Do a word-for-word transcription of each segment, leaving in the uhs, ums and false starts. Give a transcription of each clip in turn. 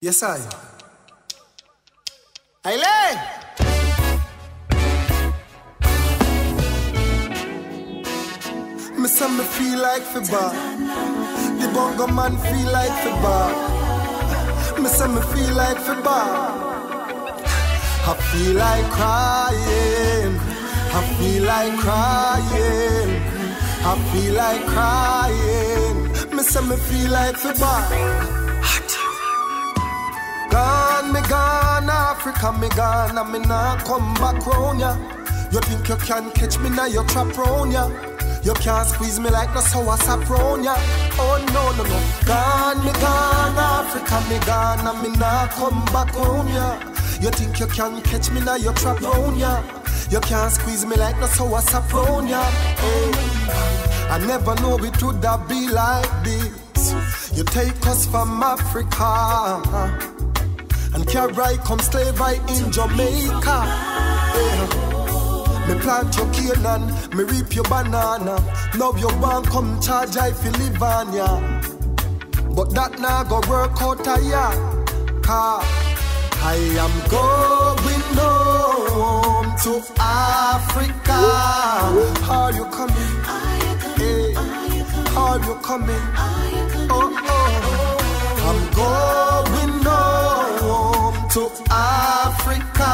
Yes, I. Aile! Me say me feel like fi bar. The bongo man feel like fi bar. Me say me feel like fi bar. I feel like crying. I feel like crying. I feel like crying. Me say me feel like fi bar. Gone, me gone, Africa, me gone, and me nah come back round ya. You think you can catch me now, you trap round ya. You can't squeeze me like no sour sap round ya. Oh no, no, no. Gone, me gone, Africa, me gone, and me nah come back round ya. You think you can catch me now, you trap round ya. You can't squeeze me like no sour sap round ya. Hey. I never know it would have be like this. You take us from Africa and carry come slave right in Jamaica. Yeah. Me plant your cane, me reap your banana. Now you want come charge I feel live on ya. But that now go work out a ya. Car I am going home to Africa. Are you coming? Hey, are you coming? Oh oh, I'm going home to Africa.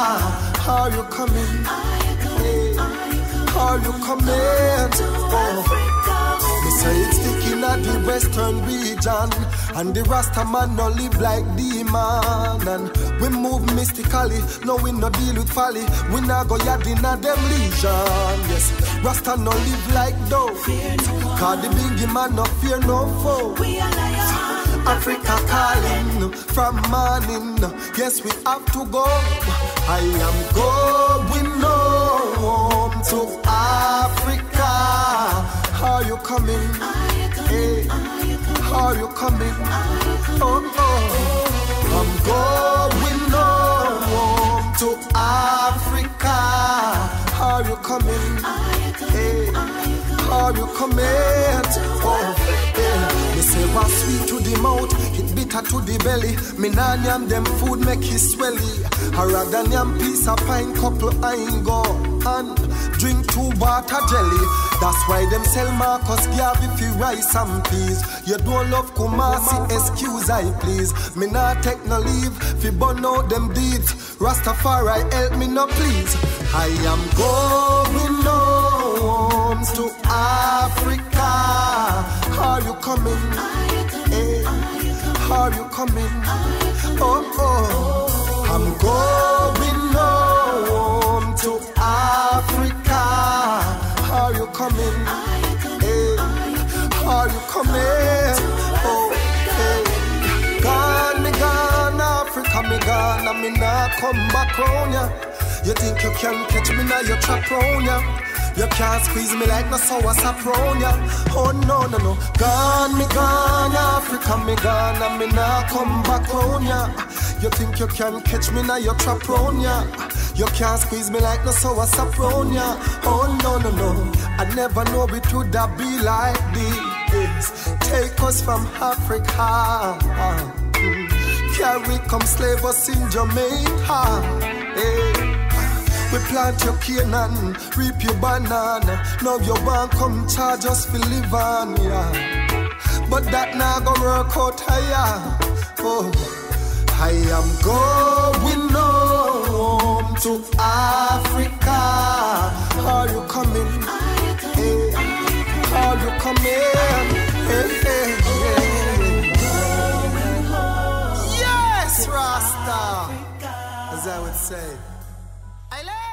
Are you coming? Hey, are you coming? Oh, me say it's sticking at the western region, and the Rasta man no live like demon. And we move mystically, no we no deal with folly. We not go yard in a them legion. Yes, Rasta no live like though. Cause the big man no fear no foe. We are lions. Africa calling from morning. Yes, we have to go. I am going home to Africa. Are you coming? Hey, are you coming? Oh, oh. I'm going home to Africa. Are you coming? Hey, are you coming? Oh, yeah. Me say what's sweet to the mouth, it bitter to the belly. Me nah yam them food make it swelly. I rather yam piece of pine couple I ain't go and drink two water jelly. That's why them sell Marcus Garvey fi rice and peas. You don't love Kumasi, excuse I please. Me nah take no leave fi burn out them deeds. Rastafari help me no please. I am going home to Africa. Are you coming? Hey, are you coming? Oh oh, I'm going home to Africa. Are you coming? Hey, are you coming? Oh, hey, gone me gone Africa me gone, and me nah come back round ya. You think you can catch me now? You trap round ya. You can't squeeze me like no sour sap round ya. Oh no no no, gone me gone Africa me gone, and me nah come back round ya. You think you can catch me now? You trap round ya. You can't squeeze me like no sour sap round ya. Oh no no no, I never know it would have be like this. Take us from Africa, carry come slave us in Jamaica. Hey. We plant your cane and reap your banana. Now you want come charge us for live on ya. But that now go work out higher. Oh, I am going home to Africa. Are you coming? Hey, are you coming? Hey, hey, hey. Yes, Rasta, as I would say. I love